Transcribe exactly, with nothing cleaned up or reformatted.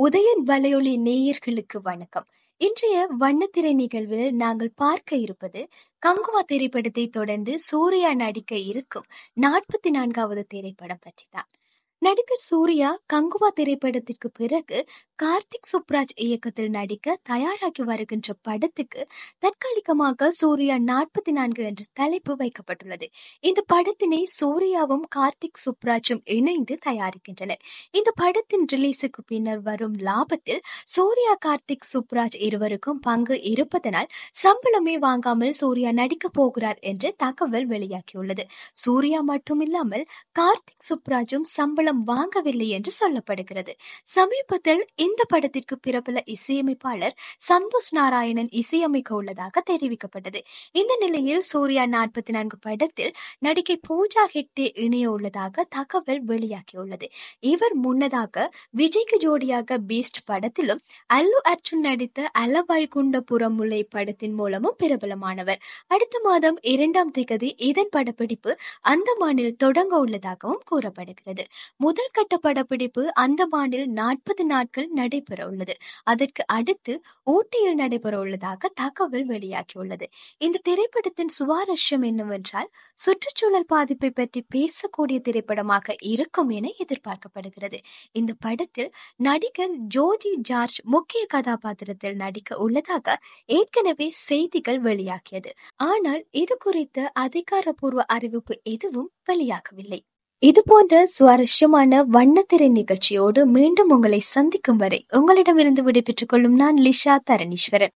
உதயன் வலையொலி நேயர்களுக்கு வணக்கம். இன்றைய வண்ணத்திரை நிகழ்வில் நாங்கள் பார்க்க இருப்பது கங்குவா திரைப்படத்தை தொடர்ந்து சூர்யா நடிக்க இருக்கும் நாற்பத்தி நான்காவது திரைப்படம் பற்றிதான். நடிகர் சூர்யா கங்குவா திரைப்படத்திற்கு பிறகு கார்த்திக் சுப்ராஜ் இயக்கத்தில் நடிக்க தயாராகி வருகின்ற படத்துக்கு தற்காலிகமாக சூர்யா நாற்பத்தி நான்கு என்ற தலைப்பு வைக்கப்பட்டுள்ளது. இந்த படத்தினை சூர்யாவும் கார்த்திக் சுப்ராஜும் இணைந்து தயாரிக்கின்றனர். இந்த படத்தின் ரிலீஸுக்கு பின்னர் வரும் லாபத்தில் சூர்யா கார்த்திக் சுப்ராஜ் இருவருக்கும் பங்கு இருப்பதனால் சம்பளமே வாங்காமல் சூர்யா நடிக்க போகிறார் என்று தகவல் வெளியாகியுள்ளது. சூர்யா மட்டுமில்லாமல் கார்த்திக் சுப்ராஜும் சம்பளம் வாங்கவில்லை என்று சொல்லப்படுகிறது. சமீபத்தில் இந்த படத்திற்கு பிரபல இசையமைப்பாளர் சந்தோஷ் நாராயணன் இசையமைக்க உள்ளதாக தெரிவிக்கப்பட்டது. இந்த நிலையில் சூர்யா நாற்பத்தி நான்கு படத்தில் நடிகை பூஜா ஹெக்டே இணைய உள்ளதாக தகவல் வெளியாகியுள்ளது. இவர் முன்னதாக விஜய்க்கு ஜோடியாக பீஸ்ட் படத்திலும் அல்லு அர்ஜுன் நடித்த அலவாய்குண்டபுரம் முல்லை படத்தின் மூலமும் பிரபலமானவர். அடுத்த மாதம் இரண்டாம் திகதி இதன் படப்பிடிப்பு அந்தமானில் தொடங்க உள்ளதாகவும் கூறப்படுகிறது. முதல் கட்ட படப்பிடிப்பு அந்தமானில் நாற்பது நாட்கள் நடைபெற உள்ளது. அதற்கு அடுத்து ஊட்டியில் நடைபெற உள்ளதாக தகவல் வெளியாகியுள்ளது. இந்த திரைப்படத்தின் சுவாரஸ்யம் என்னவென்றால் சுற்றுச்சூழல் பாதிப்பை பற்றி பேசக்கூடிய திரைப்படமாக இருக்கும் என எதிர்பார்க்கப்படுகிறது. இந்த படத்தில் நடிகர் ஜோஜி ஜார்ஜ் முக்கிய கதாபாத்திரத்தில் நடிக்க உள்ளதாக ஏற்கனவே செய்திகள் வெளியாகியது. ஆனால் இது குறித்த அதிகாரப்பூர்வ அறிவிப்பு எதுவும் வெளியாகவில்லை. இது போன்ற சுவாரஸ்யமான வண்ணத்திரை நிகழ்ச்சியோடு மீண்டும் உங்களை சந்திக்கும் வரை உங்களிடமிருந்து விடைபெற்றுக் கொள்ளும் நான் லிஷா தரணீஸ்வரன்.